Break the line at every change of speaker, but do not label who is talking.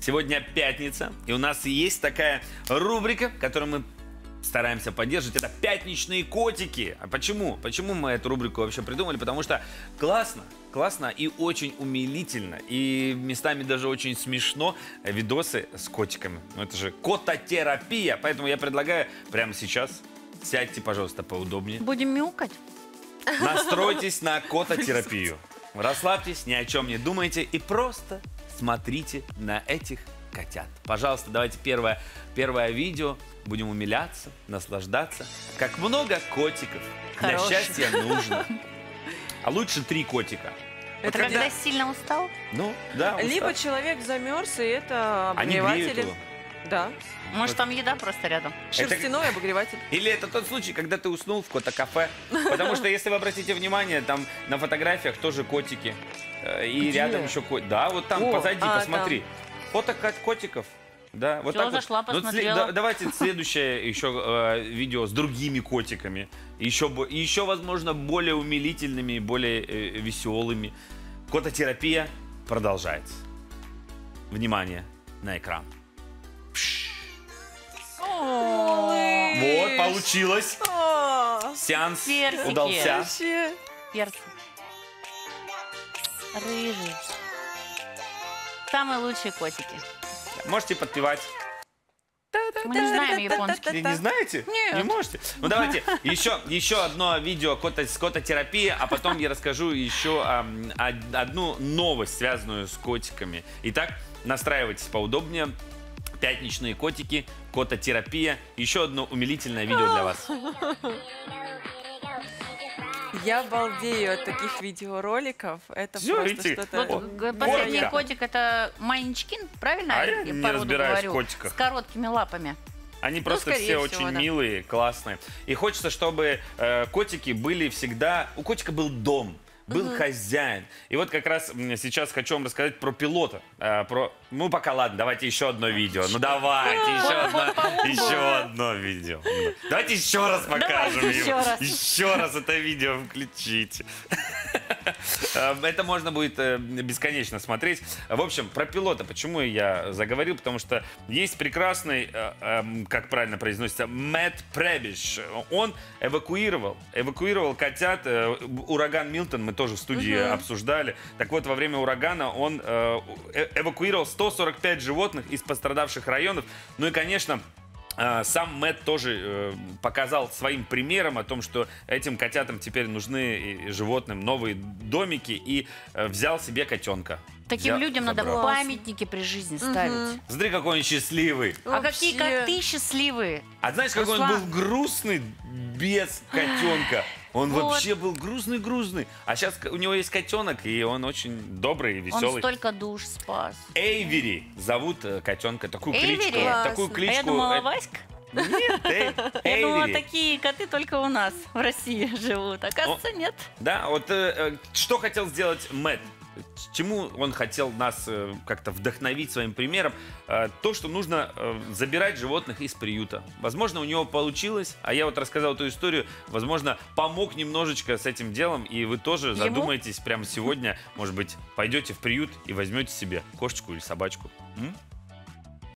Сегодня пятница, и у нас есть такая рубрика, которую мы стараемся поддерживать. Это «Пятничные котики». А почему? Почему мы эту рубрику вообще придумали? Потому что классно и очень умилительно, и местами даже очень смешно видосы с котиками. Ну, это же кототерапия, поэтому я предлагаю прямо сейчас сядьте, пожалуйста, поудобнее.
Будем мяукать?
Настройтесь на кототерапию. Расслабьтесь, ни о чем не думайте и просто смотрите на этих котят. Пожалуйста, давайте первое видео. Будем умиляться, наслаждаться. Как много котиков для счастья нужно. А лучше 3 котика.
Это когда сильно устал?
Ну, да, устал.
Либо человек замерз, и это
Они
обогреватели.
греют его.
Да.
Может, там еда просто рядом?
Шерстяной обогреватель.
Или это тот случай, когда ты уснул в кота-кафе. Потому что, если вы обратите внимание, там на фотографиях тоже котики. И
Где?
рядом еще котики. Да, вот там,
О,
позади, посмотри. Фото котиков. Да, вот
Всё,
так
зашла,
вот.
посмотрела.
Давайте следующее еще видео с другими котиками. Еще, возможно, более умилительными, более веселыми. Кототерапия продолжается. Внимание на экран. Вот, получилось. Сеанс
Персики.
удался.
Вообще.
Перцы. Рыжий. Самые лучшие котики.
Можете подпевать.
Мы не знаем японский.
Не знаете?
Нет.
Не можете? Ну давайте еще одно видео с кототерапией, а потом я расскажу еще одну новость, связанную с котиками. Итак, настраивайтесь поудобнее. Пятничные котики, кототерапия. Еще одно умилительное видео для вас.
Я балдею от таких видеороликов. Это
Всё,
просто
видите?
что-то...
Вот последний
котика.
котик это Майничкин, правильно?
А я не
породу
разбираюсь в
говорю?
котиках.
С короткими лапами.
Они просто
скорее
все
всего,
очень
да.
милые, классные. И хочется, чтобы котики были всегда... У котика был дом, был хозяин. И вот как раз сейчас хочу вам рассказать про пилота. Ну, пока ладно, давайте еще одно видео. Ну, давайте еще одно видео. Давайте еще раз покажем
Давайте
его.
еще раз.
Еще раз это видео включите. Это можно будет бесконечно смотреть. В общем, про пилота. Почему я заговорил? Потому что есть прекрасный, как правильно произносится, Мэтт Пребиш. Он эвакуировал котят. Ураган Милтон мы тоже в студии обсуждали. Так вот, во время урагана он эвакуировал 145 животных из пострадавших районов. Ну и, конечно, сам Мэтт тоже показал своим примером о том, что этим котятам теперь нужны и животным новые домики, и взял себе котенка.
Таким людям надо
забрал.
памятники при жизни ставить.
Смотри, какой он счастливый.
А какие
Вообще.
коты счастливые.
А знаешь, какой он
Руслан.
был грустный без котенка? Он
Вот.
вообще был грустный. А сейчас у него есть котенок, и он очень добрый и
Он
веселый.
столько душ спас.
Эйвери зовут котенка. Такую
Эйвери?
кличку.
Классно.
Такую
А
кличку.
я думала, Васька.
Нет,
Я думала,
Эйвери.
такие коты только у нас в России живут. Оказывается, нет.
Да, вот что хотел сделать Мэтт? Чему он хотел нас как-то вдохновить своим примером? То, что нужно забирать животных из приюта. Возможно, у него получилось, а я вот рассказал эту историю, возможно, помог немножечко с этим делом, и вы тоже задумаетесь прямо сегодня, может быть, пойдете в приют и возьмете себе кошечку или собачку. М?